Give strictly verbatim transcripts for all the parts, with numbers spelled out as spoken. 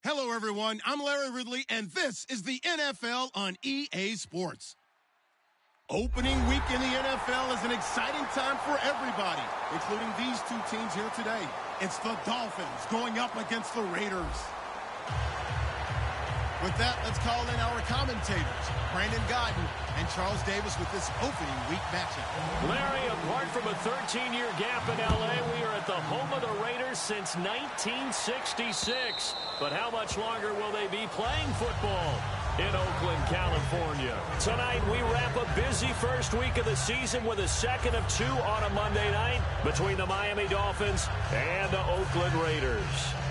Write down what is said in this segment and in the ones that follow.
Hello, everyone. I'm Larry Ridley, and this is the N F L on E A Sports. Opening week in the N F L is an exciting time for everybody, including these two teams here today. It's the Dolphins going up against the Raiders. With that, let's call in our commentators, Brandon Godden and Charles Davis, with this opening week matchup. Larry, apart from a thirteen-year gap in L A, we are at the home of the Raiders since nineteen sixty-six. But how much longer will they be playing football in Oakland, California? Tonight, we wrap a busy first week of the season with a second of two on a Monday night between the Miami Dolphins and the Oakland Raiders.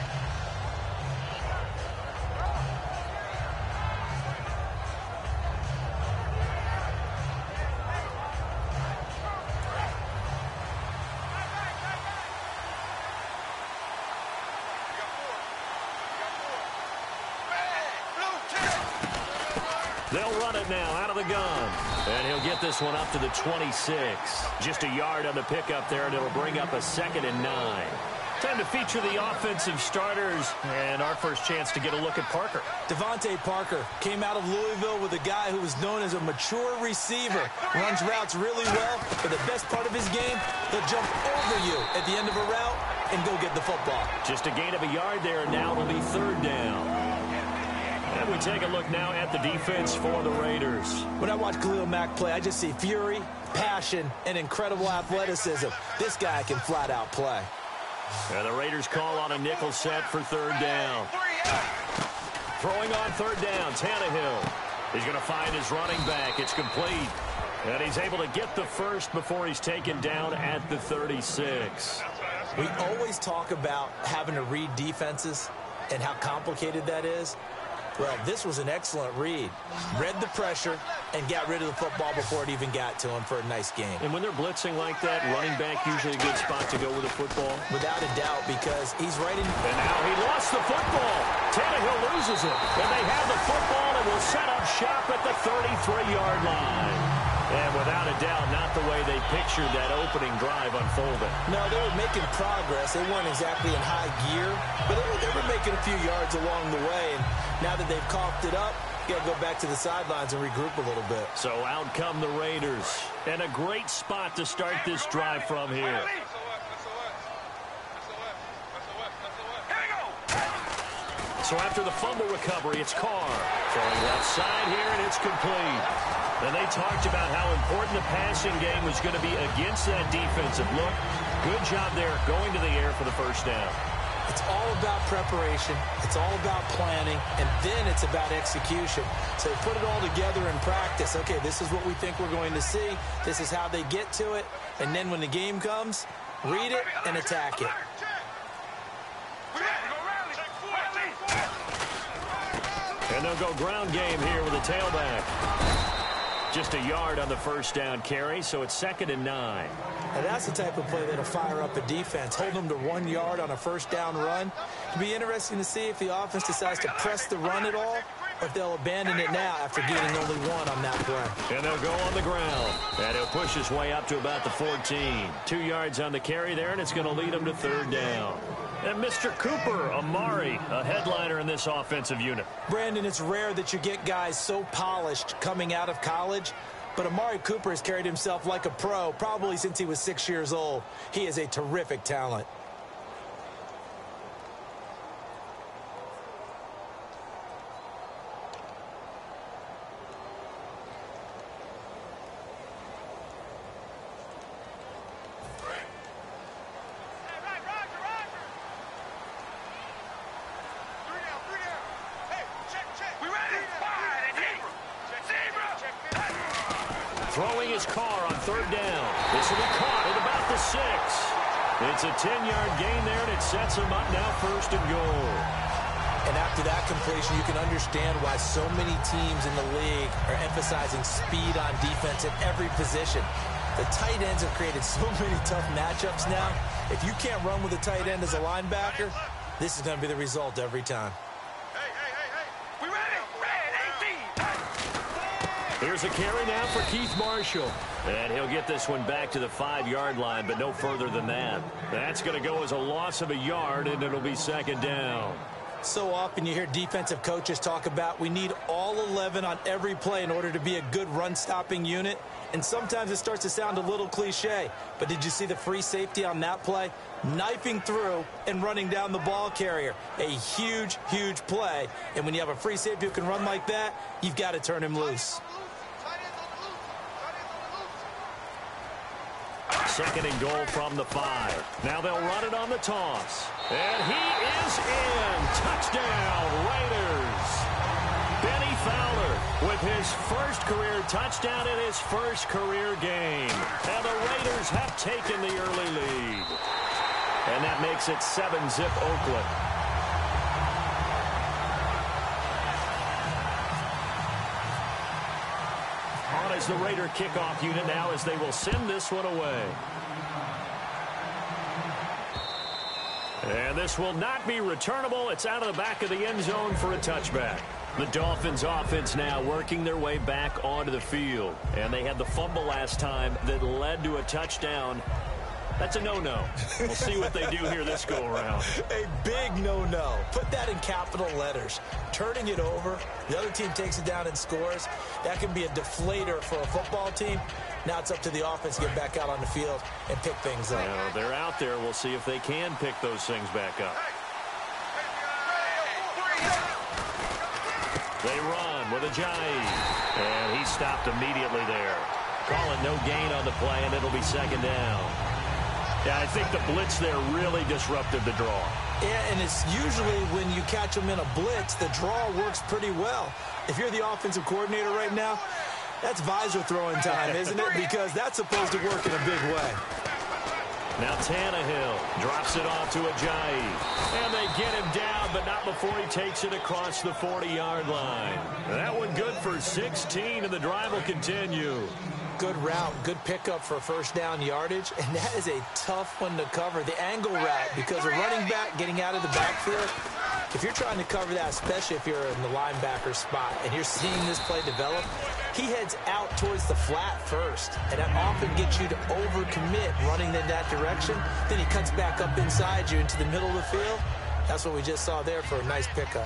They'll run it now out of the gun. And he'll get this one up to the twenty-six. Just a yard on the pickup there, and it'll bring up a second and nine. Time to feature the offensive starters, and our first chance to get a look at Parker. Devontae Parker came out of Louisville with a guy who was known as a mature receiver. Runs routes really well, but the best part of his game, he'll jump over you at the end of a route and go get the football. Just a gain of a yard there, and now it'll be third down. And we take a look now at the defense for the Raiders. When I watch Khalil Mack play, I just see fury, passion, and incredible athleticism. This guy can flat out play. And the Raiders call on a nickel set for third down. Throwing on third down, Tannehill. He's going to find his running back. It's complete. And he's able to get the first before he's taken down at the thirty-six. We always talk about having to read defenses and how complicated that is. Well, this was an excellent read. Read the pressure and got rid of the football before it even got to him for a nice game. And when they're blitzing like that, running back usually a good spot to go with the football? Without a doubt, because he's right in. And now he lost the football. Tannehill loses it. And they have the football and will set up shop at the thirty-three-yard line. And without a doubt, not the way they pictured that opening drive unfolding. No, they were making progress. They weren't exactly in high gear, but they were, they were making a few yards along the way. And now that they've coughed it up, you got to go back to the sidelines and regroup a little bit. So out come the Raiders. And a great spot to start this drive from here. So after the fumble recovery, it's Carr. Throwing left side here, and it's complete. And they talked about how important the passing game was going to be against that defensive look. Good job there going to the air for the first down. It's all about preparation. It's all about planning. And then it's about execution. So they put it all together in practice. Okay, this is what we think we're going to see. This is how they get to it. And then when the game comes, read it and attack it. And they'll go ground game here with a tailback. Just a yard on the first down carry, so it's second and nine. And that's the type of play that'll fire up a defense. Hold them to one yard on a first down run. It'll be interesting to see if the offense decides to press the run at all, or if they'll abandon it now after getting only one on that play. And they'll go on the ground. And he'll push his way up to about the fourteen. Two yards on the carry there, and it's going to lead him to third down. And Mister Cooper, Amari, a headliner in this offensive unit. Brandon, it's rare that you get guys so polished coming out of college, but Amari Cooper has carried himself like a pro probably since he was six years old. He is a terrific talent. Throwing his car on third down. This will be caught at about the six. It's a ten-yard gain there, and it sets him up now first and goal. And after that completion, you can understand why so many teams in the league are emphasizing speed on defense at every position. The tight ends have created so many tough matchups now. If you can't run with a tight end as a linebacker, this is going to be the result every time. Here's a carry now for Keith Marshall. And he'll get this one back to the five-yard line, but no further than that. That's going to go as a loss of a yard, and it'll be second down. So often you hear defensive coaches talk about we need all eleven on every play in order to be a good run-stopping unit. And sometimes it starts to sound a little cliche. But did you see the free safety on that play? Knifing through and running down the ball carrier. A huge, huge play. And when you have a free safety who can run like that, you've got to turn him loose. Second and goal from the five. Now they'll run it on the toss. And he is in. Touchdown, Raiders. Benny Fowler with his first career touchdown in his first career game. And the Raiders have taken the early lead. And that makes it seven zip Oakland. On as the Raider kickoff unit now as they will send this one away. And this will not be returnable. It's out of the back of the end zone for a touchback. The Dolphins offense now working their way back onto the field. And they had the fumble last time that led to a touchdown. That's a no-no. We'll see what they do here this go-around. A big no-no. Put that in capital letters. Turning it over, the other team takes it down and scores. That can be a deflator for a football team. Now it's up to the offense to get back out on the field and pick things up. Now, they're out there. We'll see if they can pick those things back up. They run with Ajayi. And he stopped immediately there. Call it no gain on the play, and it'll be second down. Yeah, I think the blitz there really disrupted the draw. Yeah, and it's usually when you catch them in a blitz, the draw works pretty well. If you're the offensive coordinator right now, that's visor throwing time, isn't it? Because that's supposed to work in a big way. Now Tannehill drops it off to Ajayi. And they get him down, but not before he takes it across the forty-yard line. That one good for sixteen, and the drive will continue. Good route, good pickup for first down yardage, and that is a tough one to cover. The angle route, because a running back getting out of the backfield, if you're trying to cover that, especially if you're in the linebacker spot, and you're seeing this play develop, he heads out towards the flat first, and that often gets you to overcommit running in that direction. Then he cuts back up inside you into the middle of the field. That's what we just saw there for a nice pickup.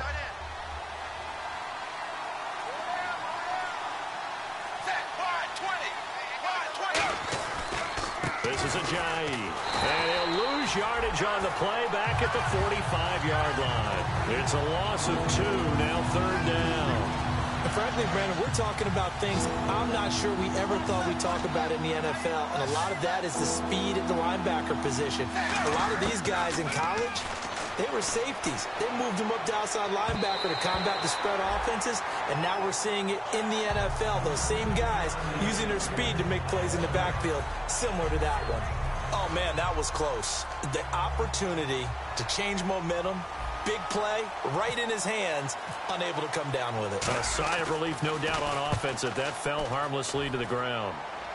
This is Ajayi, and he'll lose yardage on the play back at the forty-five-yard line. It's a loss of two, now third down. And frankly, Brandon, we're talking about things I'm not sure we ever thought we'd talk about in the N F L, and a lot of that is the speed at the linebacker position. A lot of these guys in college, they were safeties. They moved them up to outside linebacker to combat the spread offenses, and now we're seeing it in the N F L. Those same guys using their speed to make plays in the backfield, similar to that one. Oh, man, that was close. The opportunity to change momentum, big play, right in his hands, unable to come down with it. A sigh of relief, no doubt, on offense that that fell harmlessly to the ground.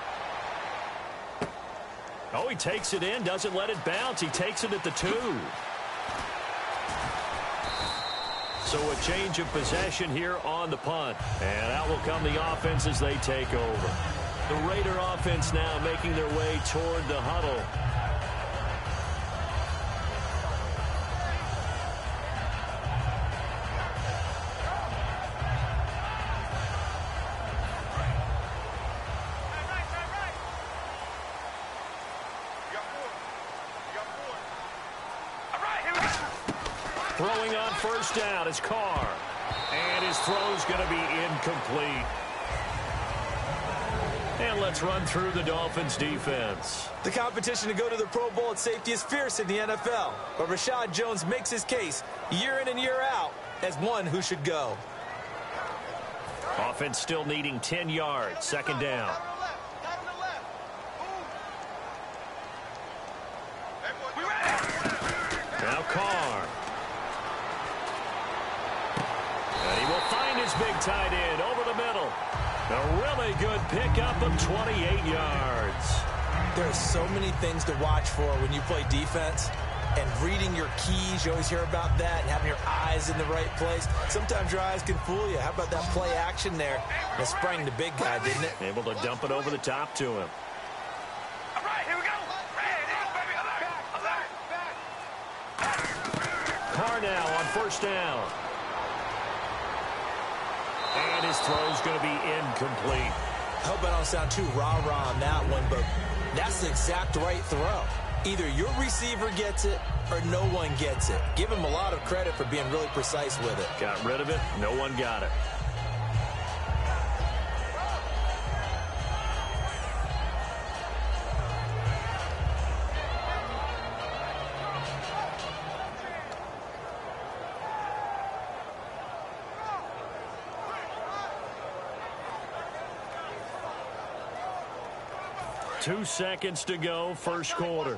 Oh, he takes it in, doesn't let it bounce. He takes it at the two. So a change of possession here on the punt. And out will come the offense as they take over. The Raider offense now making their way toward the huddle. Throwing on first down is Carr. And his throw's going to be incomplete. And let's run through the Dolphins defense. The competition to go to the Pro Bowl at safety is fierce in the N F L. But Rashad Jones makes his case year in and year out as one who should go. Offense still needing ten yards. Second down. Now Carr. And he will find his big tight end over the middle. A really good pickup of twenty-eight yards. There are so many things to watch for when you play defense. And reading your keys, you always hear about that, and having your eyes in the right place. Sometimes your eyes can fool you. How about that play action there? That sprang the big guy, didn't it? Able to dump it over the top to him. All right, here we go. Ready, baby, alert, alert. Carr now on first down. And his throw is going to be incomplete. I hope I don't sound too rah-rah on that one, but that's the exact right throw. Either your receiver gets it or no one gets it. Give him a lot of credit for being really precise with it. Got rid of it. No one got it. Two seconds to go, first quarter.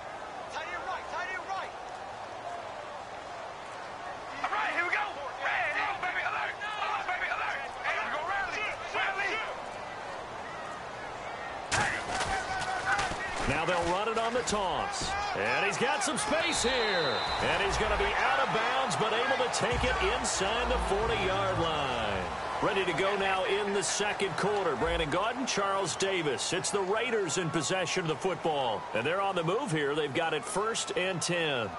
Now they'll run it on the toss. And he's got some space here. And he's going to be out of bounds, but able to take it inside the forty-yard line. Ready to go now in the second quarter. Brandon Gaudin, Charles Davis. It's the Raiders in possession of the football. And they're on the move here. They've got it first and ten.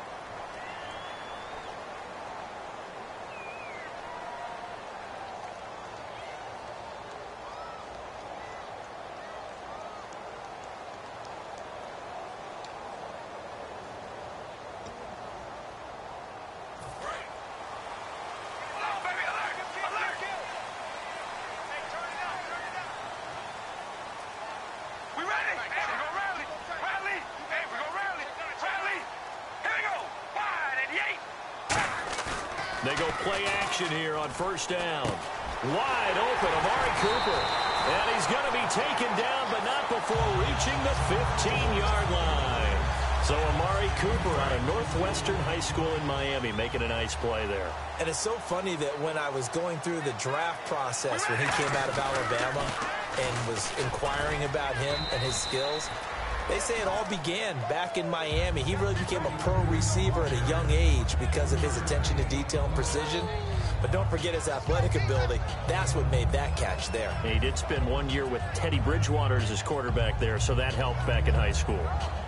They go play action here on first down. Wide open, Amari Cooper. And he's going to be taken down, but not before reaching the fifteen-yard line. So Amari Cooper out of Northwestern High School in Miami making a nice play there. And it's so funny that when I was going through the draft process when he came out of Alabama and was inquiring about him and his skills, they say it all began back in Miami. He really became a pro receiver at a young age because of his attention to detail and precision. But don't forget his athletic ability. That's what made that catch there. He did spend one year with Teddy Bridgewater as his quarterback there, so that helped back in high school.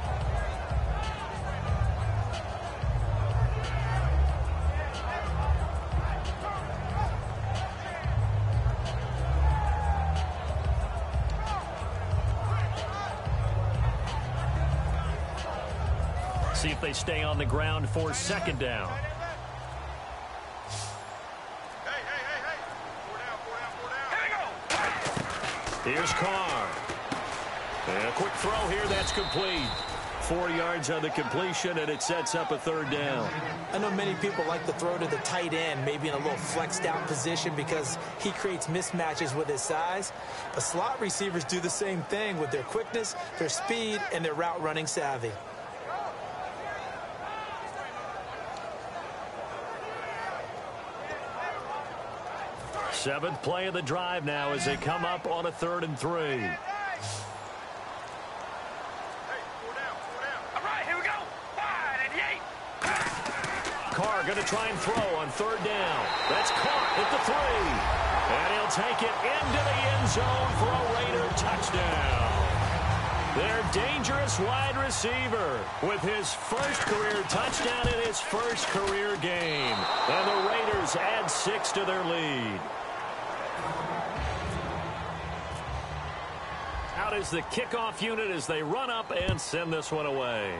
See if they stay on the ground for second down. Hey, hey, hey, hey. Four down, four down, four down. Here we go. Here's Carr. And a quick throw here, that's complete. Four yards on the completion, and it sets up a third down. I know many people like to throw to the tight end, maybe in a little flexed out position because he creates mismatches with his size. But slot receivers do the same thing with their quickness, their speed, and their route running savvy. Seventh play of the drive now as they come up on a third and three. Hey, four down, four down. All right, here we go. Wide and yay. Carr going to try and throw on third down. That's caught at the three. And he'll take it into the end zone for a Raider touchdown. Their dangerous wide receiver with his first career touchdown in his first career game. And the Raiders add six to their lead. Out is the kickoff unit as they run up and send this one away.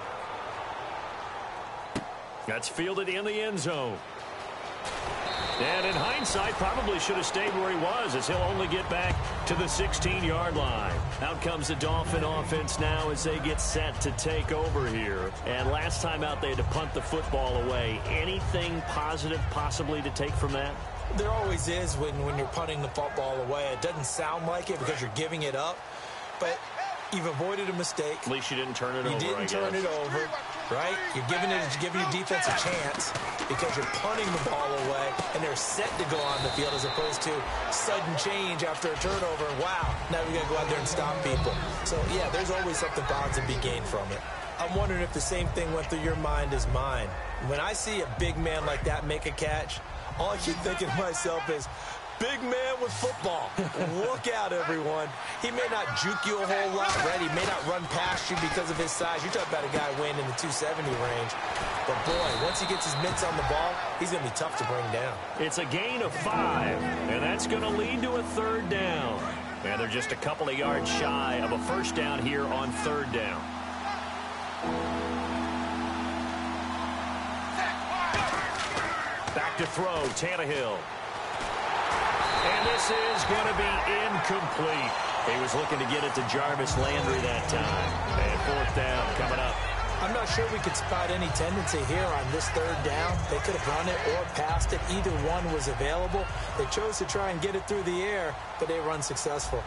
That's fielded in the end zone. And in hindsight, probably should have stayed where he was as he'll only get back to the sixteen-yard line. Out comes the Dolphin offense now as they get set to take over here. And last time out, they had to punt the football away. Anything positive possibly to take from that? There always is when, when you're punting the football away. It doesn't sound like it because you're giving it up, but you've avoided a mistake. At least you didn't turn it you over, You didn't I turn guess. it over, right? You're giving it, you're giving your defense a chance because you're punting the ball away, and they're set to go on the field as opposed to sudden change after a turnover. Wow, now we got to go out there and stop people. So, yeah, there's always something bound to be gained from it. I'm wondering if the same thing went through your mind as mine. When I see a big man like that make a catch, all I keep thinking to myself is, Big man with football. Look out, everyone. He may not juke you a whole lot, right? He may not run past you because of his size. You're talking about a guy weighing in the two seventy range. But, boy, once he gets his mitts on the ball, he's going to be tough to bring down. It's a gain of five, and that's going to lead to a third down. And they're just a couple of yards shy of a first down here on third down. Back to throw, Tannehill. And this is going to be incomplete. He was looking to get it to Jarvis Landry that time. And fourth down coming up. I'm not sure we could spot any tendency here on this third down. They could have run it or passed it. Either one was available. They chose to try and get it through the air, but they were unsuccessful.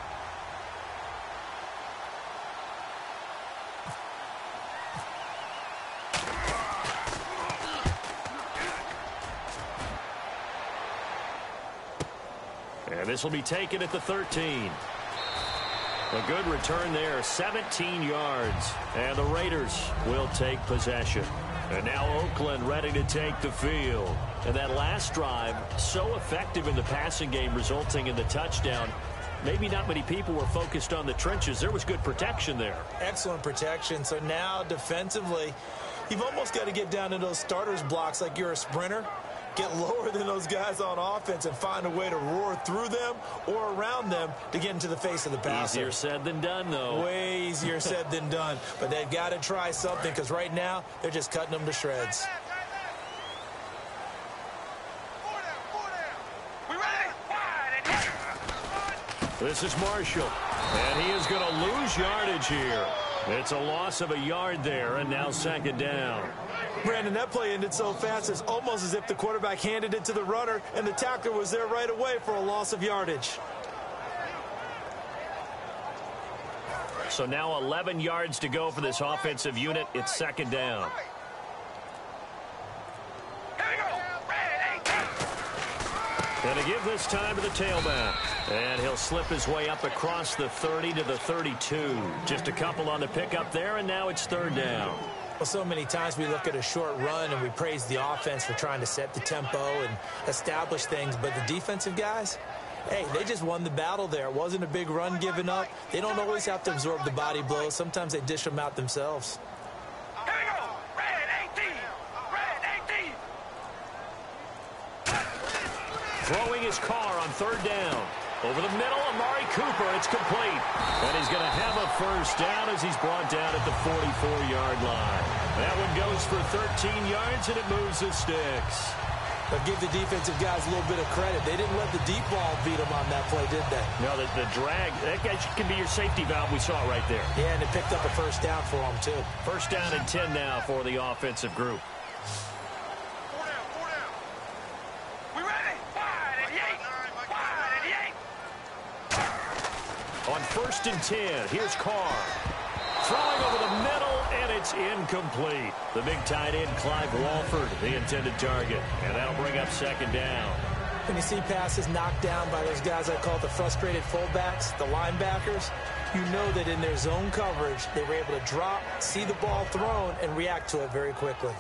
And this will be taken at the thirteen. A good return there, seventeen yards. And the Raiders will take possession. And now Oakland ready to take the field. And that last drive, so effective in the passing game, resulting in the touchdown. Maybe not many people were focused on the trenches. There was good protection there. Excellent protection. So now defensively, you've almost got to get down to those starters blocks like you're a sprinter. Get lower than those guys on offense and find a way to roar through them or around them to get into the face of the passer. Easier said than done, though. Way easier said than done. But they've got to try something because right now they're just cutting them to shreds. This is Marshall, and he is going to lose yardage here. It's a loss of a yard there, and now second down. Brandon, that play ended so fast, it's almost as if the quarterback handed it to the runner, and the tackler was there right away for a loss of yardage. So now eleven yards to go for this offensive unit. It's second down. Going to give this time to the tailback. And he'll slip his way up across the thirty to the thirty-two. Just a couple on the pickup there, and now it's third down. Well, so many times we look at a short run and we praise the offense for trying to set the tempo and establish things. But the defensive guys, hey, they just won the battle there. It wasn't a big run given up. They don't always have to absorb the body blows. Sometimes they dish them out themselves. Here we go. Red eighteen. Red eighteen. Throwing his car on third down. Over the middle, Amari Cooper. It's complete. And he's going to have a first down as he's brought down at the forty-four yard line. That one goes for thirteen yards, and it moves the sticks. But give the defensive guys a little bit of credit. They didn't let the deep ball beat them on that play, did they? No, the, the drag, that guy can be your safety valve. We saw it right there. Yeah, and it picked up a first down for them, too. First down and ten now for the offensive group. Four down, four down. We ready? Wide and eight. Wide and eight. On first and ten, here's Carr. Throwing over the middle, and it's incomplete. The big tight end, Clive Walford, the intended target. And that'll bring up second down. When you see passes knocked down by those guys I call the frustrated fullbacks, the linebackers, you know that in their zone coverage, they were able to drop, see the ball thrown, and react to it very quickly.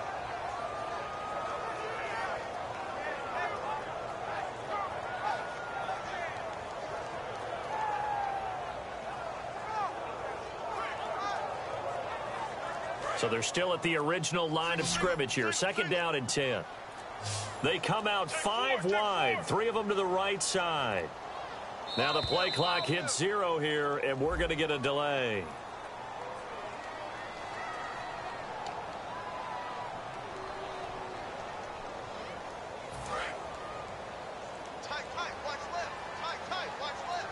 So they're still at the original line of scrimmage here. Second down and ten. They come out five wide, three of them to the right side. Now the play clock hits zero here, and we're going to get a delay. Tight, tight, watch left. Tight, tight, watch left.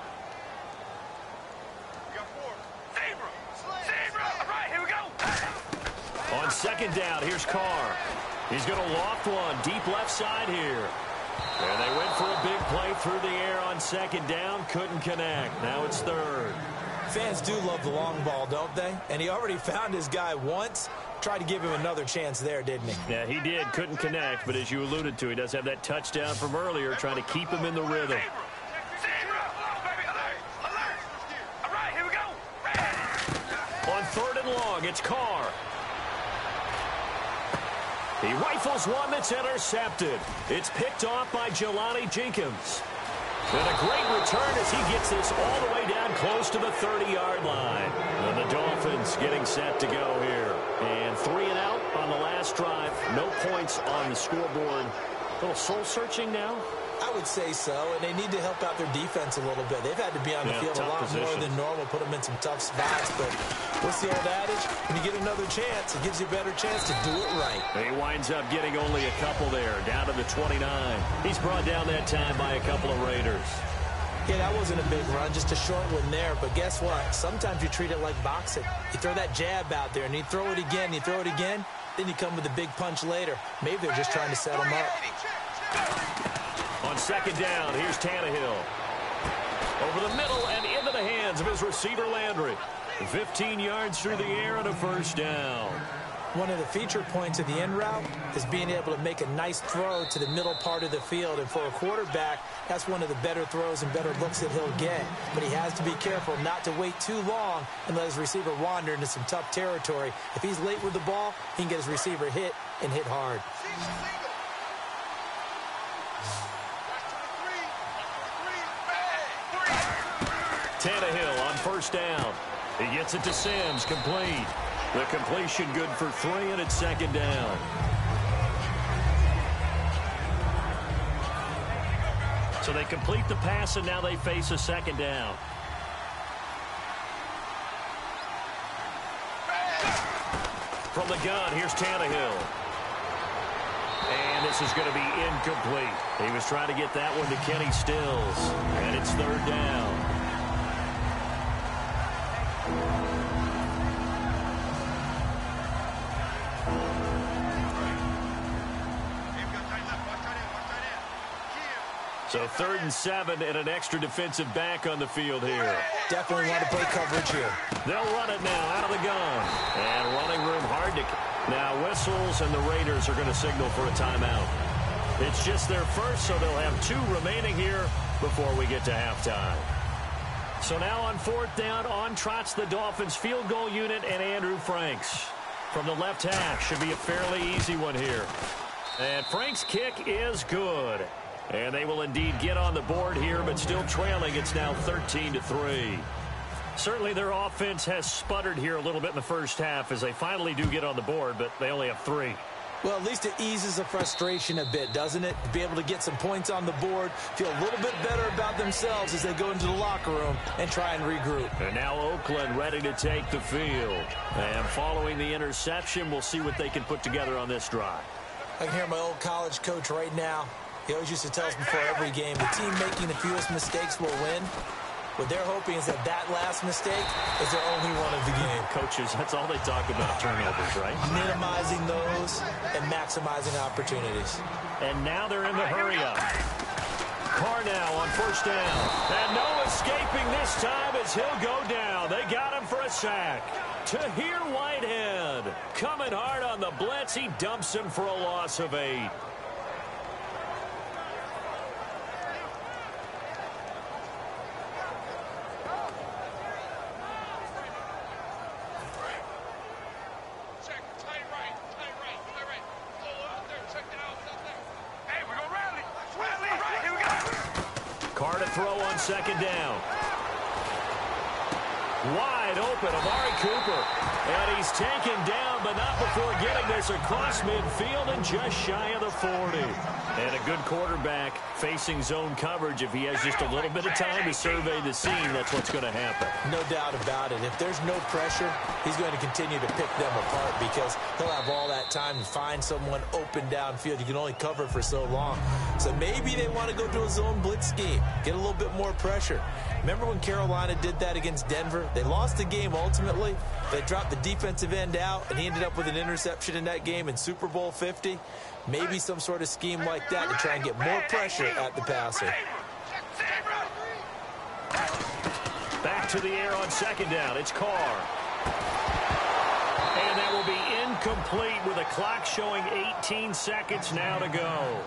We got four. Zebra. Zebra. All right, here we go. On second down, here's Carr. He's going to loft one deep left side here. And they went for a big play through the air on second down. Couldn't connect. Now it's third. Fans do love the long ball, don't they? And he already found his guy once. Tried to give him another chance there, didn't he? Yeah, he did. Couldn't connect. But as you alluded to, he does have that touchdown from earlier, trying to keep him in the rhythm. Zebra. Baby, alert. Alert. All right, here we go. Red. On third and long, it's Carr. He rifles one that's intercepted. It's picked off by Jelani Jenkins. And a great return as he gets this all the way down close to the thirty-yard line. And the Dolphins getting set to go here. And three and out on the last drive. No points on the scoreboard. A little soul-searching now? I would say so, and they need to help out their defense a little bit. They've had to be on the yeah, field a lot position. more than normal, put them in some tough spots. But what's the old adage? When you get another chance, it gives you a better chance to do it right. He winds up getting only a couple there, down to the twenty-nine. He's brought down that time by a couple of Raiders. Yeah, that wasn't a big run, just a short one there. But guess what? Sometimes you treat it like boxing. You throw that jab out there, and you throw it again, you throw it again, then you come with a big punch later. Maybe they're just trying to set him up. On second down, here's Tannehill. Over the middle and into the hands of his receiver, Landry. fifteen yards through the air and a first down. One of the feature points of the end route is being able to make a nice throw to the middle part of the field. And for a quarterback, that's one of the better throws and better looks that he'll get. But he has to be careful not to wait too long and let his receiver wander into some tough territory. If he's late with the ball, he can get his receiver hit and hit hard. Tannehill on first down. He gets it to Sims, complete. The completion good for three, and it's second down. So they complete the pass, and now they face a second down. From the gun, here's Tannehill. And this is going to be incomplete. He was trying to get that one to Kenny Stills, and it's third down. So third and seven and an extra defensive back on the field here. Definitely want to play coverage here. They'll run it now out of the gun. And running room hard to... Now whistles and the Raiders are going to signal for a timeout. It's just their first, so they'll have two remaining here before we get to halftime. So now on fourth down, on trots the Dolphins field goal unit and Andrew Franks. From the left half, should be a fairly easy one here. And Franks' kick is good. And they will indeed get on the board here, but still trailing. It's now thirteen to three. Certainly their offense has sputtered here a little bit in the first half as they finally do get on the board, but they only have three. Well, at least it eases the frustration a bit, doesn't it? To be able to get some points on the board, feel a little bit better about themselves as they go into the locker room and try and regroup. And now Oakland ready to take the field. And following the interception, we'll see what they can put together on this drive. I can hear my old college coach right now. He always used to tell us before every game, the team making the fewest mistakes will win. What they're hoping is that that last mistake is their only one of the game. Coaches, that's all they talk about, turnovers, right? Minimizing those and maximizing opportunities. And now they're in the hurry-up. Carr now on first down. And no escaping this time as he'll go down. They got him for a sack. Tahir Whitehead coming hard on the blitz. He dumps him for a loss of eight. Carr to throw on second down. Wide open, Amari Cooper. And he's taken down, but not before getting this across midfield and just shy of the forty. And a good quarterback facing zone coverage. If he has just a little bit of time to survey the scene, that's what's going to happen. No doubt about it. If there's no pressure, he's going to continue to pick them apart because he'll have all that time to find someone open downfield. You can only cover for so long. So maybe they want to go to a zone blitz scheme, get a little bit more pressure. Remember when Carolina did that against Denver? They lost the game ultimately. They dropped the defensive end out, and he ended up with an interception in that game in Super Bowl fifty. Maybe some sort of scheme like that to try and get more pressure at the passer. Back to the air on second down. It's Carr. And that will be incomplete with a clock showing eighteen seconds now to go.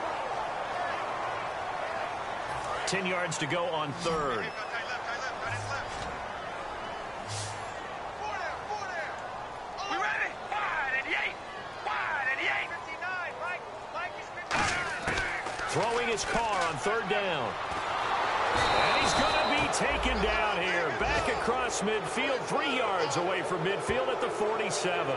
Ten yards to go on third. throwing his car on third down. And he's going to be taken down here. Back across midfield, three yards away from midfield at the forty-seven.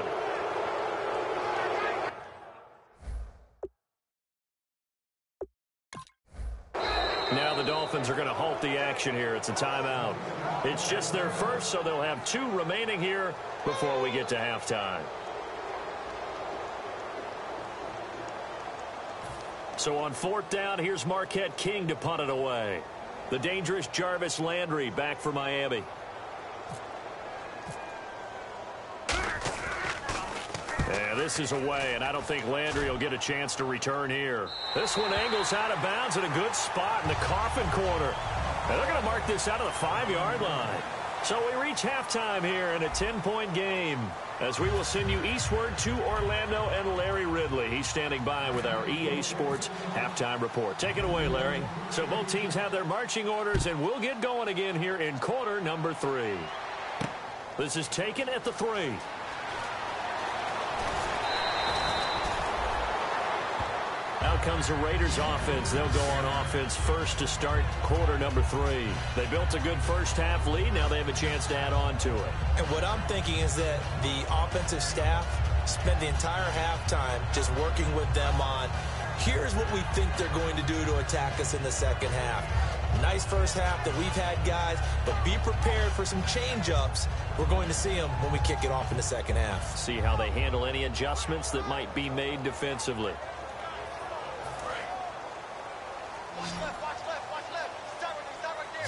Now the Dolphins are going to halt the action here. It's a timeout. It's just their first, so they'll have two remaining here before we get to halftime. So on fourth down, here's Marquette King to punt it away. The dangerous Jarvis Landry back for Miami. And this is away, and I don't think Landry will get a chance to return here. This one angles out of bounds at a good spot in the coffin corner. And they're going to mark this out of the five-yard line. So we reach halftime here in a ten-point game, as we will send you eastward to Orlando and Larry Ridley. He's standing by with our E A Sports halftime report. Take it away, Larry. So both teams have their marching orders, and we'll get going again here in quarter number three. This is taken at the three. Out comes the Raiders offense. They'll go on offense first to start quarter number three. They built a good first half lead. Now they have a chance to add on to it. And what I'm thinking is that the offensive staff spent the entire halftime just working with them on, here's what we think they're going to do to attack us in the second half. Nice first half that we've had, guys, but be prepared for some change-ups. We're going to see them when we kick it off in the second half. See how they handle any adjustments that might be made defensively. Watch left, watch left, watch left. Stop right there, stop right there.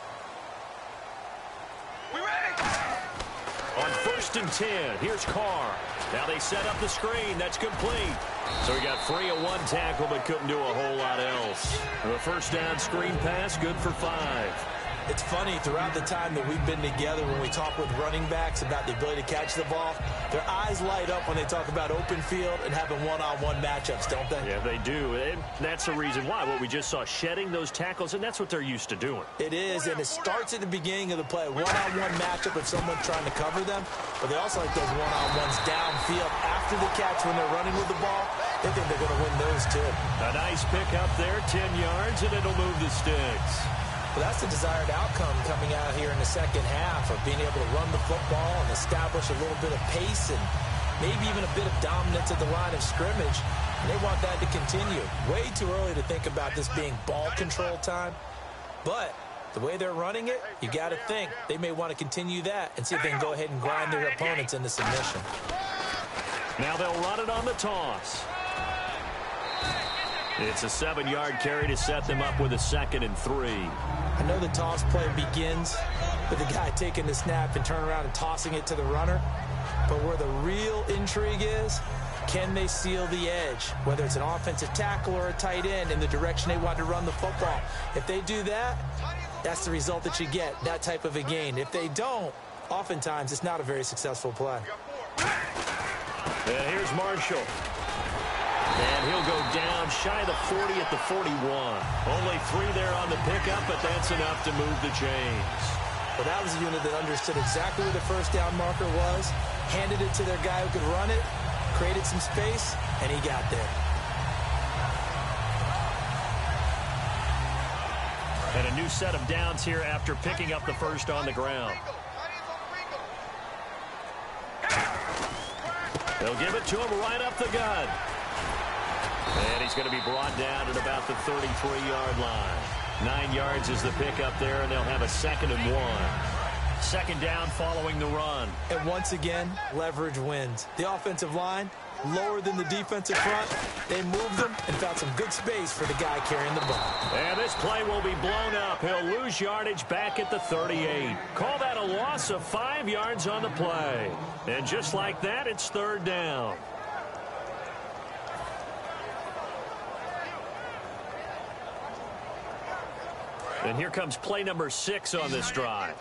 We ready? On first and ten, here's Carr. Now they set up the screen. That's complete. So he got free of one tackle, but couldn't do a whole lot else. The first down screen pass, good for five. It's funny, throughout the time that we've been together, when we talk with running backs about the ability to catch the ball, their eyes light up when they talk about open field and having one-on-one matchups, don't they? Yeah, they do. And that's the reason why. What we just saw, shedding those tackles, and that's what they're used to doing. It is, and it starts at the beginning of the play. One-on-one matchup if someone's trying to cover them, but they also like those one-on-ones downfield after the catch when they're running with the ball. They think they're going to win those, too. A nice pick up there, ten yards, and it'll move the sticks. Well, that's the desired outcome coming out here in the second half, of being able to run the football and establish a little bit of pace and maybe even a bit of dominance at the line of scrimmage. And they want that to continue. Way too early to think about this being ball control time. But the way they're running it, you got to think they may want to continue that and see if they can go ahead and grind their opponents into submission. Now they'll run it on the toss. It's a seven-yard carry to set them up with a second and three. I know the toss play begins with the guy taking the snap and turning around and tossing it to the runner. But where the real intrigue is, can they seal the edge? Whether it's an offensive tackle or a tight end in the direction they want to run the football. If they do that, that's the result that you get, that type of a gain. If they don't, oftentimes it's not a very successful play. And here's Marshall. And he'll go down shy of the forty at the forty-one. Only three there on the pickup, but that's enough to move the chains. Well, that was a unit that understood exactly where the first down marker was, handed it to their guy who could run it, created some space, and he got there. And a new set of downs here after picking up the first on the ground. They'll give it to him right up the gut. And he's going to be brought down at about the thirty-three-yard line. Nine yards is the pickup there, and they'll have a second and one. Second down following the run. And once again, leverage wins. The offensive line, lower than the defensive front. They moved them and found some good space for the guy carrying the ball. And this play will be blown up. He'll lose yardage back at the thirty-eight. Call that a loss of five yards on the play. And just like that, it's third down. And here comes play number six on this drive.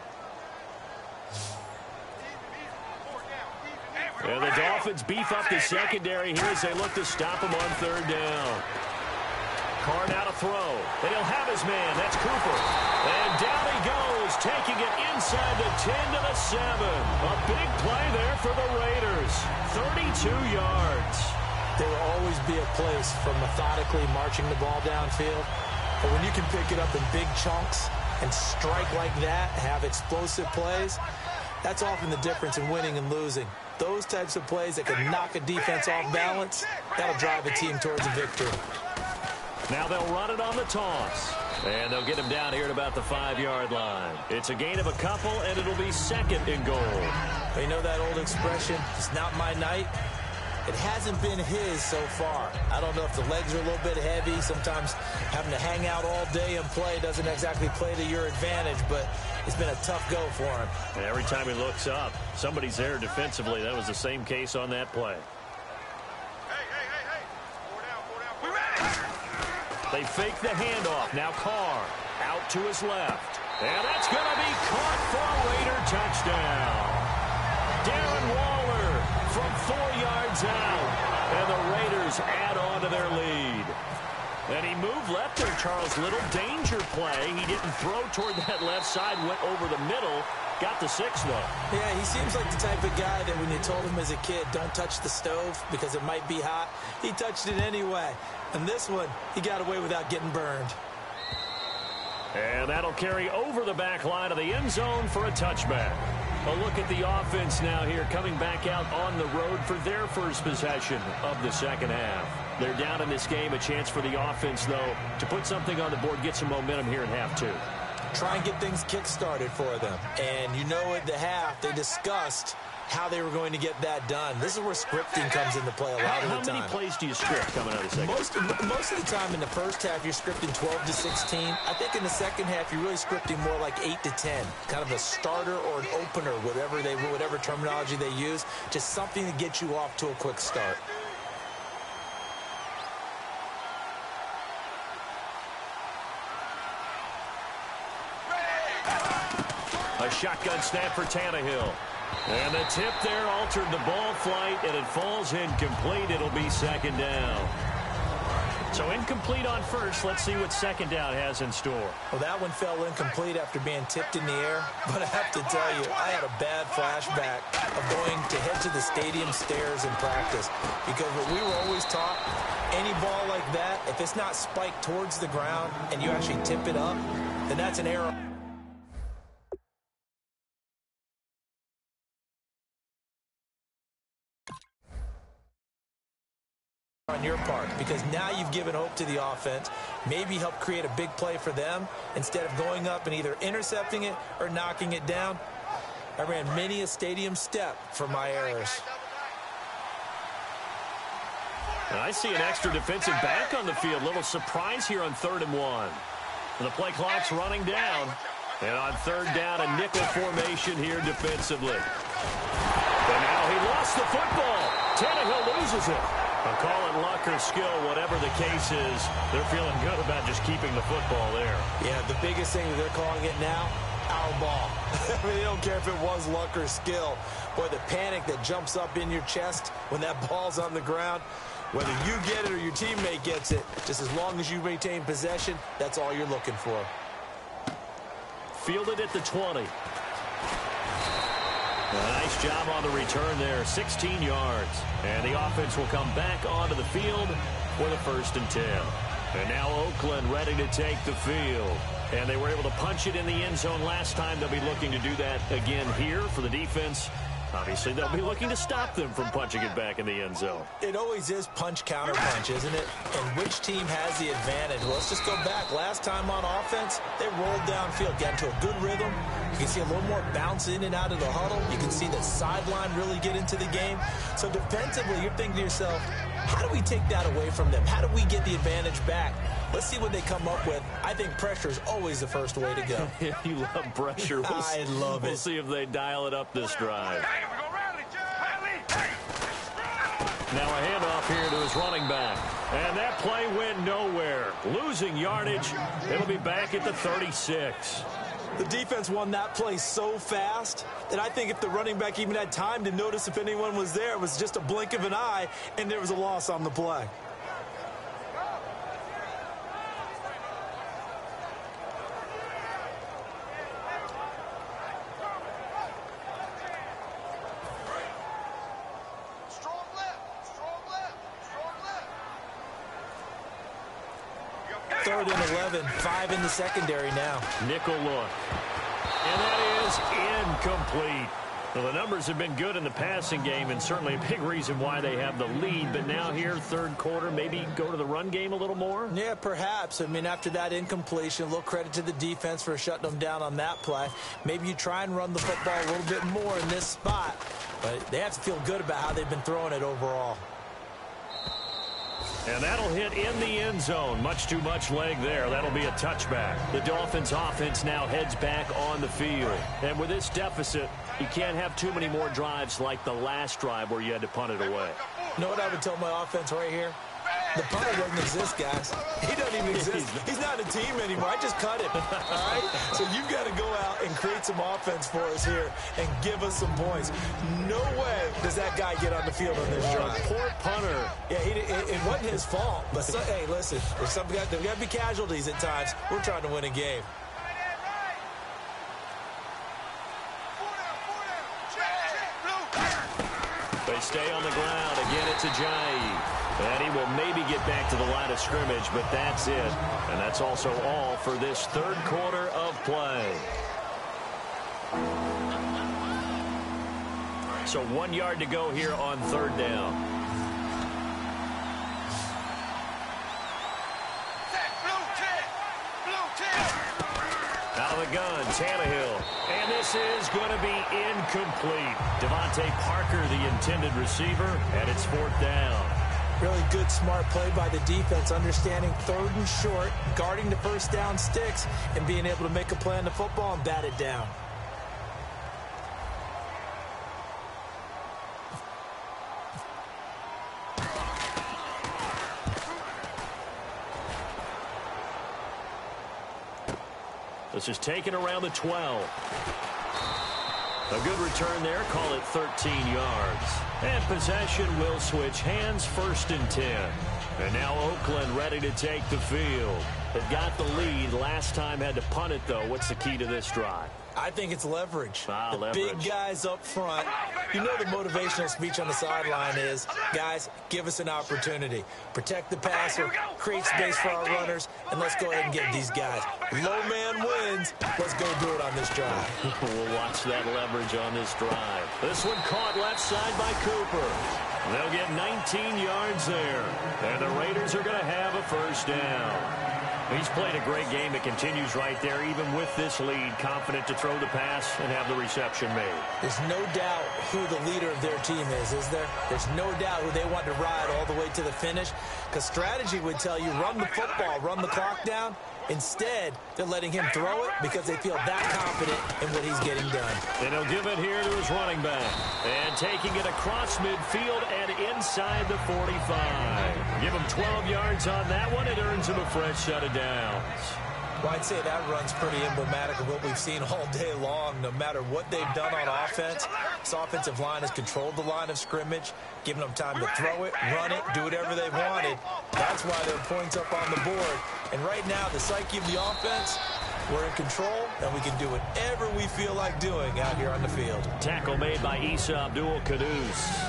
And the Dolphins beef up the secondary here as they look to stop him on third down. Carr now to throw. And he'll have his man. That's Cooper. And down he goes, taking it inside the ten to the seven. A big play there for the Raiders. thirty-two yards. There will always be a place for methodically marching the ball downfield. But when you can pick it up in big chunks and strike like that, have explosive plays, that's often the difference in winning and losing. Those types of plays that can knock a defense off balance, that'll drive a team towards a victory. Now they'll run it on the toss. And they'll get him down here at about the five-yard line. It's a gain of a couple, and it'll be second and goal. Well, you know that old expression, it's not my night? It hasn't been his so far. I don't know if the legs are a little bit heavy. Sometimes having to hang out all day and play doesn't exactly play to your advantage, but it's been a tough go for him. And every time he looks up, somebody's there defensively. That was the same case on that play. Hey, hey, hey, hey. Four down, four down. We ready? They fake the handoff. Now Carr out to his left. And that's going to be caught for a Raider touchdown. Darren Waller from four yards out. And the Raiders add on to their lead. And he moved left there, Charles. Little danger play. He didn't throw toward that left side. Went over the middle. Got the six, though. Yeah, he seems like the type of guy that when you told him as a kid, don't touch the stove because it might be hot, he touched it anyway. And this one, he got away without getting burned. And that'll carry over the back line of the end zone for a touchback. A look at the offense now here, coming back out on the road for their first possession of the second half. They're down in this game. A chance for the offense, though, to put something on the board, get some momentum here in half two. Try and get things kick-started for them. And you know at the half, they discussed how they were going to get that done. This is where scripting comes into play a lot how, of the time. How many plays do you script coming out of the second? Most, most of the time in the first half, you're scripting twelve to sixteen. I think in the second half, you're really scripting more like eight to ten. Kind of a starter or an opener, whatever they, whatever terminology they use. Just something to get you off to a quick start. A shotgun snap for Tannehill. And the tip there altered the ball flight, and it falls incomplete. It'll be second down. So incomplete on first. Let's see what second down has in store. Well, that one fell incomplete after being tipped in the air. But I have to tell you, I had a bad flashback of going to head to the stadium stairs in practice. Because what we were always taught, any ball like that, if it's not spiked towards the ground and you actually tip it up, then that's an error. On your part, because now you've given hope to the offense, maybe help create a big play for them instead of going up and either intercepting it or knocking it down. I ran many a stadium step for my errors. And I see an extra defensive back on the field. Little surprise here on third and one. And the play clock's running down. And on third down, a nickel formation here defensively. And now he lost the football. Tannehill loses it. A call it luck or skill, whatever the case is, they're feeling good about just keeping the football there. Yeah, the biggest thing that they're calling it now, our ball. I mean, they don't care if it was luck or skill. Boy, the panic that jumps up in your chest when that ball's on the ground, whether you get it or your teammate gets it, just as long as you maintain possession, that's all you're looking for. Fielded at the twenty. A nice job on the return there, sixteen yards. And the offense will come back onto the field for the first and ten. And now Oakland ready to take the field. And they were able to punch it in the end zone last time. They'll be looking to do that again here for the defense. Obviously, they'll be looking to stop them from punching it back in the end zone. It always is punch-counter punch, isn't it? And which team has the advantage? Well, let's just go back. Last time on offense, they rolled downfield, got into a good rhythm. You can see a little more bounce in and out of the huddle. You can see the sideline really get into the game. So defensively, you're thinking to yourself, how do we take that away from them? How do we get the advantage back? Let's see what they come up with. I think pressure is always the first way to go. You love pressure. We'll I love it. We'll see if they dial it up this drive. Hey, we go rally, rally. Now a handoff here to his running back. And that play went nowhere. Losing yardage. It'll be back at the thirty-six. The defense won that play so fast that I think if the running back even had time to notice if anyone was there, it was just a blink of an eye, and there was a loss on the play. Strong left, strong left, strong third and eleven, five in the secondary now. Nickel look. And that is incomplete. Well, the numbers have been good in the passing game, and certainly a big reason why they have the lead. But now here, third quarter, maybe go to the run game a little more? Yeah, perhaps. I mean, after that incompletion, a little credit to the defense for shutting them down on that play. Maybe you try and run the football a little bit more in this spot. But they have to feel good about how they've been throwing it overall. And that'll hit in the end zone. Much too much leg there. That'll be a touchback. The Dolphins offense now heads back on the field. And with this deficit, you can't have too many more drives like the last drive where you had to punt it away. You know what I would tell my offense right here? The punter doesn't exist, guys. He doesn't even exist. He's not a team anymore. I just cut him. All right? So you've got to go out and create some offense for us here and give us some points. No way does that guy get on the field on this drive. Poor punter. Yeah, he, it, it wasn't his fault. But, so, hey, listen, there's some, there's got to be casualties at times. We're trying to win a game. They stay on the ground. Again, it's Ajayi. And he will maybe get back to the line of scrimmage, but that's it. And that's also all for this third quarter of play. So one yard to go here on third down. Out of the gun, Tannehill. And this is going to be incomplete. Devontae Parker, the intended receiver, and it's fourth down. Really good, smart play by the defense, understanding third and short, guarding the first down sticks, and being able to make a play on the football and bat it down. This is taken around the twelve. A good return there. Call it thirteen yards. And possession will switch hands, first and ten. And now Oakland ready to take the field. They've got the lead. Last time had to punt it, though. What's the key to this drive? I think it's leverage. Ah, the leverage. Big guys up front. You know the motivational speech on the sideline is, guys, give us an opportunity. Protect the passer, create space for our runners, and let's go ahead and get these guys. Low man wins. Let's go do it on this drive. We'll watch that leverage on this drive. This one caught left side by Cooper. They'll get nineteen yards there. And the Raiders are going to have a first down. He's played a great game. It continues right there, even with this lead, confident to throw the pass and have the reception made. There's no doubt who the leader of their team is, is there? There's no doubt who they want to ride all the way to the finish, because strategy would tell you run the football, run the clock down. Instead, they're letting him throw it because they feel that confident in what he's getting done. And he'll give it here to his running back. And taking it across midfield and inside the forty-five. Give him twelve yards on that one. It earns him a fresh set of downs. Well, I'd say that run's pretty emblematic of what we've seen all day long. No matter what they've done on offense, this offensive line has controlled the line of scrimmage, given them time to throw it, run it, do whatever they wanted. That's why there are points up on the board. And right now, the psyche of the offense, we're in control, and we can do whatever we feel like doing out here on the field. Tackle made by Issa Abdul-Quddus.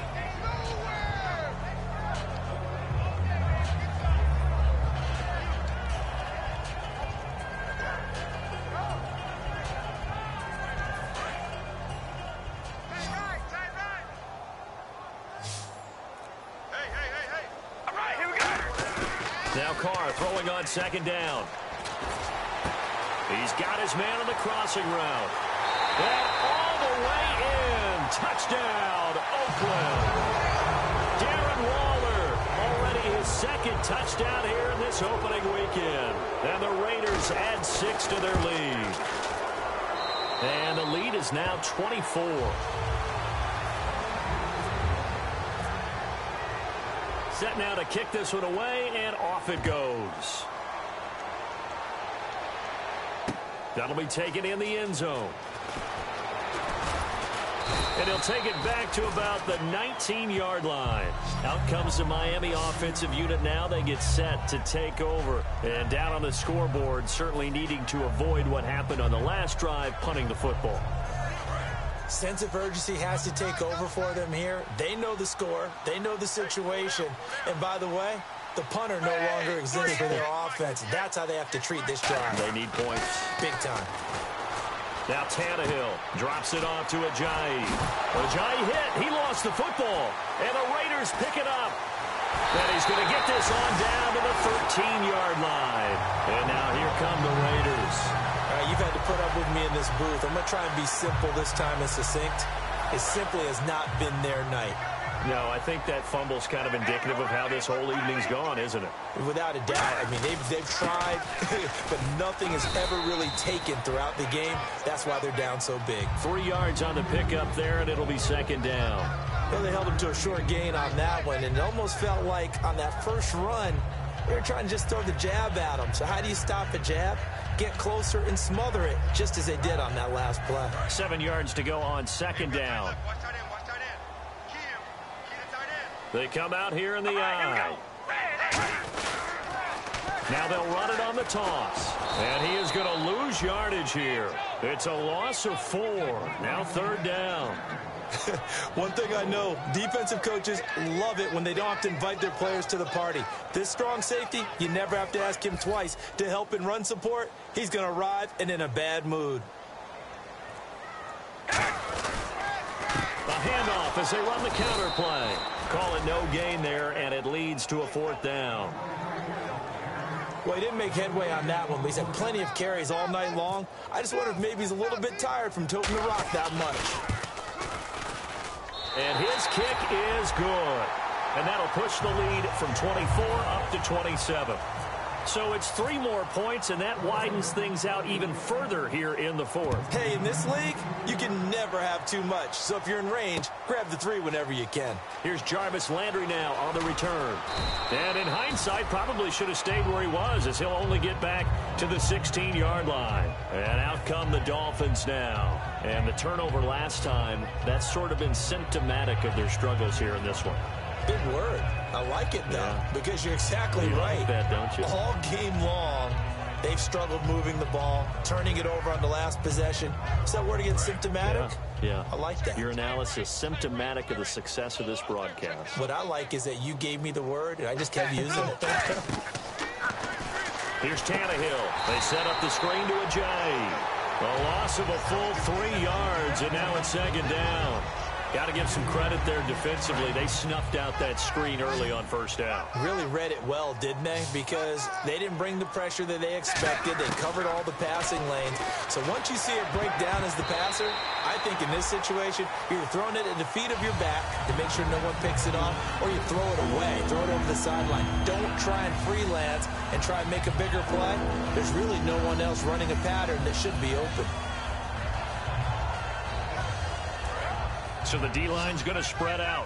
Now Carr throwing on second down. He's got his man on the crossing route. And all the way in. Touchdown, Oakland. Darren Waller, already his second touchdown here in this opening weekend. And the Raiders add six to their lead. And the lead is now twenty-four. Set now to kick this one away, and off it goes. That'll be taken in the end zone. And he'll take it back to about the nineteen-yard line. Out comes the Miami offensive unit now. They get set to take over. And down on the scoreboard, certainly needing to avoid what happened on the last drive, punting the football. Sense of urgency has to take over for them here. They know the score. They know the situation. And by the way, The punter no longer exists for their offense. That's how they have to treat this drive. They need points. Big time. Now Tannehill drops it off to Ajayi. Ajayi hit. He lost the football. And the Raiders pick it up. And he's going to get this on down to the thirteen-yard line. And now here come the Raiders. All right, you've had to put up with me in this booth. I'm going to try and be simple this time and succinct. It simply has not been their night. No, I think that fumble's kind of indicative of how this whole evening's gone, isn't it? Without a doubt. I mean, they've, they've tried, but nothing has ever really taken throughout the game. That's why they're down so big. Three yards on the pickup there, and it'll be second down. Well, they held them to a short gain on that one, and it almost felt like on that first run, they were trying to just throw the jab at them. So how do you stop a jab? Get closer and smother it, just as they did on that last play. Seven yards to go on second down. They come out here in the eye. Now they'll run it on the toss. And he is going to lose yardage here. It's a loss of four. Now third down. One thing I know, defensive coaches love it when they don't have to invite their players to the party. This strong safety, you never have to ask him twice to help in run support. He's going to arrive and in a bad mood. The handoff as they run the counter play. Call it no gain there, and it leads to a fourth down. Well, he didn't make headway on that one, but he's had plenty of carries all night long. I just wonder if maybe he's a little bit tired from toting the rock that much. And his kick is good. And that'll push the lead from twenty-four up to twenty-seven. So it's three more points, and that widens things out even further here in the fourth. Hey, in this league, you can never have too much. So if you're in range, grab the three whenever you can. Here's Jarvis Landry now on the return. And in hindsight, probably should have stayed where he was, as he'll only get back to the sixteen-yard line. And out come the Dolphins now. And the turnover last time, that's sort of been symptomatic of their struggles here in this one. Big word. I like it, though, yeah. Because you're exactly you right. Like that, don't you? All game long, they've struggled moving the ball, turning it over on the last possession. Is that word again, symptomatic? Yeah, yeah. I like that. Your analysis, symptomatic of the success of this broadcast. What I like is that you gave me the word, and I just kept using it. Here's Tannehill. They set up the screen to Ajayi. A loss of a full three yards, and now it's second down. Got to give some credit there defensively. They snuffed out that screen early on first down. Really read it well, didn't they? Because they didn't bring the pressure that they expected. They covered all the passing lanes. So once you see it break down as the passer, I think in this situation, you're throwing it at the feet of your back to make sure no one picks it off, or you throw it away, throw it over the sideline. Don't try and freelance and try and make a bigger play. There's really no one else running a pattern that should be open. So the D-line's going to spread out.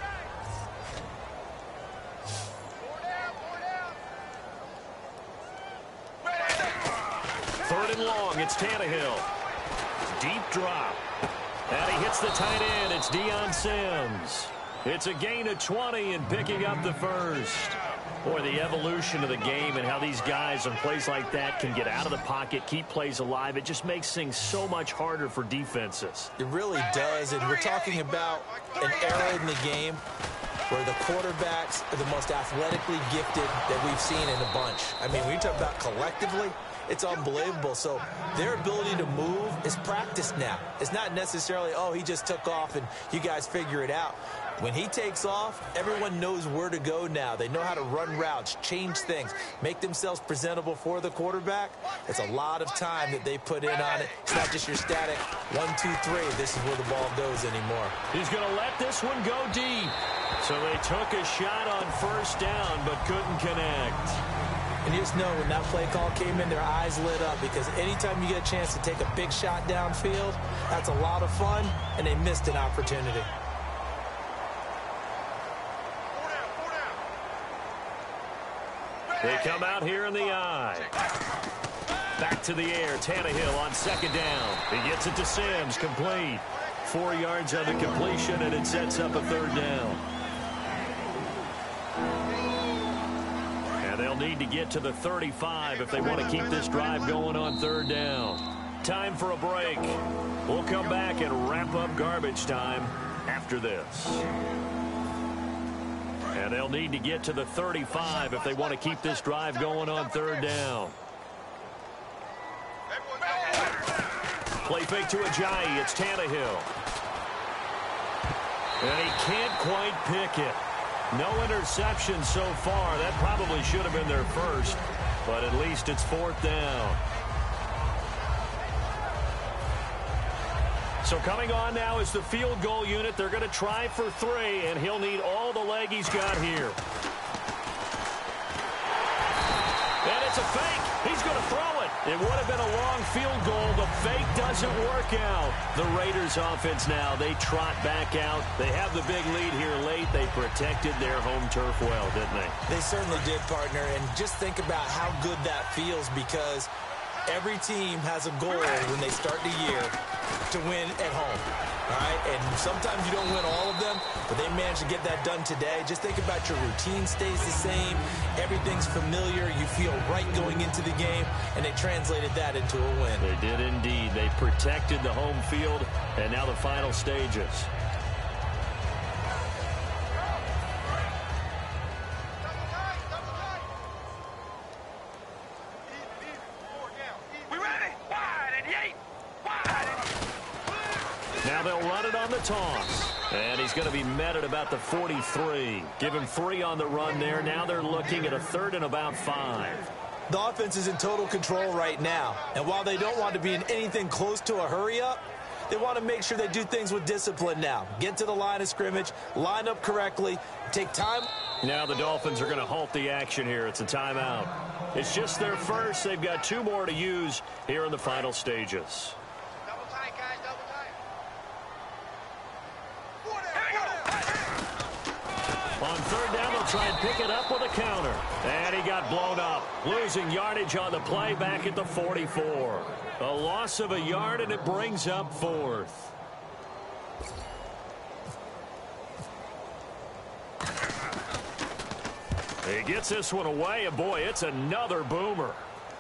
Third and long, it's Tannehill. Deep drop. And he hits the tight end. It's Deion Sims. It's a gain of twenty and picking up the first. Boy, the evolution of the game and how these guys on plays like that can get out of the pocket, keep plays alive, it just makes things so much harder for defenses. It really does, and we're talking about an era in the game where the quarterbacks are the most athletically gifted that we've seen in a bunch. I mean, when you talk about collectively, it's unbelievable. So their ability to move is practiced now. It's not necessarily, oh, he just took off and you guys figure it out. When he takes off, everyone knows where to go now. They know how to run routes, change things, make themselves presentable for the quarterback. It's a lot of time that they put in on it. It's not just your static one, two, three. This is where the ball goes anymore. He's going to let this one go deep. So they took a shot on first down but couldn't connect. And you just know when that play call came in, their eyes lit up, because anytime you get a chance to take a big shot downfield, that's a lot of fun, and they missed an opportunity. They come out here in the eye. Back to the air. Tannehill on second down. He gets it to Sims. Complete. Four yards on the completion, and it sets up a third down. And they'll need to get to the thirty-five if they want to keep this drive going on third down. Time for a break. We'll come back and wrap up garbage time after this. And they'll need to get to the thirty-five if they want to keep this drive going on third down. Play fake to Ajayi. It's Tannehill. And he can't quite pick it. No interception so far. That probably should have been their first, but at least it's fourth down. So coming on now is the field goal unit. They're going to try for three, and he'll need all the leg he's got here. And it's a fake. He's going to throw it. It would have been a long field goal. The fake doesn't work out. The Raiders offense now, they trot back out. They have the big lead here late. They protected their home turf well, didn't they? They certainly did, partner. And just think about how good that feels, because every team has a goal when they start the year to win at home. All right, and sometimes you don't win all of them, but they managed to get that done today. Just think about your routine stays the same. Everything's familiar. You feel right going into the game, and they translated that into a win. They did indeed. They protected the home field, and now the final stages. Now they'll run it on the toss. And he's going to be met at about the forty-three. Give him three on the run there. Now they're looking at a third and about five. The offense is in total control right now. And while they don't want to be in anything close to a hurry-up, they want to make sure they do things with discipline now. Get to the line of scrimmage, line up correctly, take time. Now the Dolphins are going to halt the action here. It's a timeout. It's just their first. They've got two more to use here in the final stages. On third down, they'll try and pick it up with a counter. And he got blown up. Losing yardage on the play back at the forty-four. A loss of a yard, and it brings up fourth. He gets this one away, and boy, it's another boomer.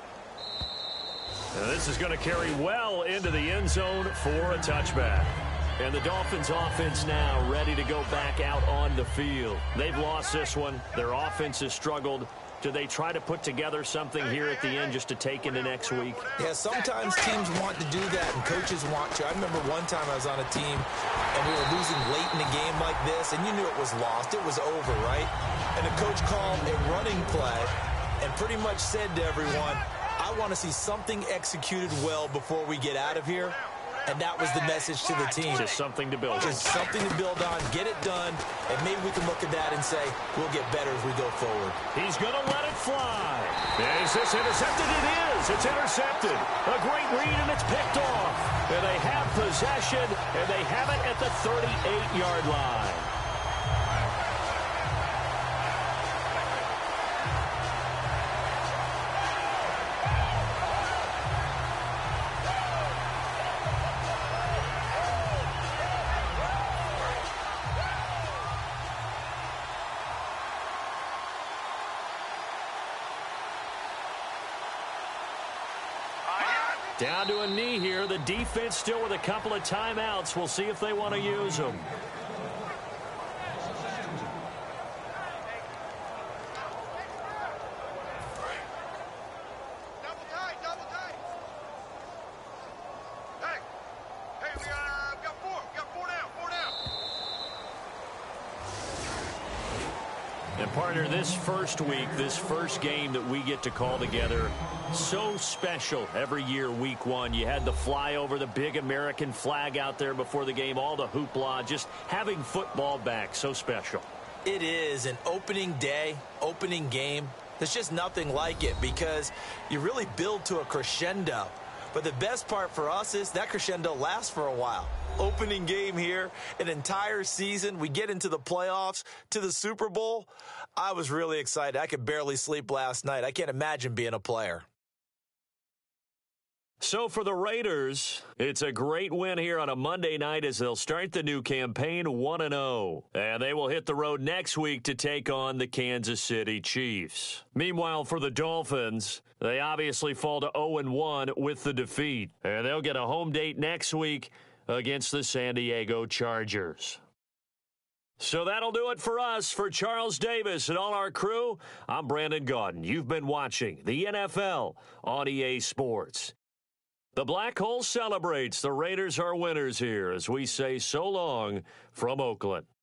Now this is going to carry well into the end zone for a touchback. And the Dolphins offense now ready to go back out on the field. They've lost this one. Their offense has struggled. Do they try to put together something here at the end just to take into next week? Yeah, sometimes teams want to do that and coaches want to. I remember one time I was on a team and we were losing late in the game like this, and you knew it was lost. It was over, right? And the coach called a running play and pretty much said to everyone, I want to see something executed well before we get out of here. And that was the message to the team. Just something to build on. Just something to build on, get it done, and maybe we can look at that and say, we'll get better as we go forward. He's going to let it fly. Is this intercepted? It is. It's intercepted. A great read, and it's picked off. And they have possession, and they have it at the thirty-eight-yard line. Down to a knee here. The defense still with a couple of timeouts. We'll see if they want to use them. Double tight, double tight. Hey, hey, we got, uh, we got four. We got four down, four down. And partner, this first week, this first game that we get to call together, so special every year, week one. You had the flyover, the big American flag out there before the game, all the hoopla, just having football back, so special. It is an opening day, opening game. There's just nothing like it because you really build to a crescendo. But the best part for us is that crescendo lasts for a while. Opening game here, an entire season. We get into the playoffs, to the Super Bowl. I was really excited. I could barely sleep last night. I can't imagine being a player. So for the Raiders, it's a great win here on a Monday night as they'll start the new campaign one and oh. And they will hit the road next week to take on the Kansas City Chiefs. Meanwhile, for the Dolphins, they obviously fall to oh and one with the defeat. And they'll get a home date next week against the San Diego Chargers. So that'll do it for us. For Charles Davis and all our crew, I'm Brandon Gaudin. You've been watching the N F L on E A Sports. The Black Hole celebrates. The Raiders are winners here as we say so long from Oakland.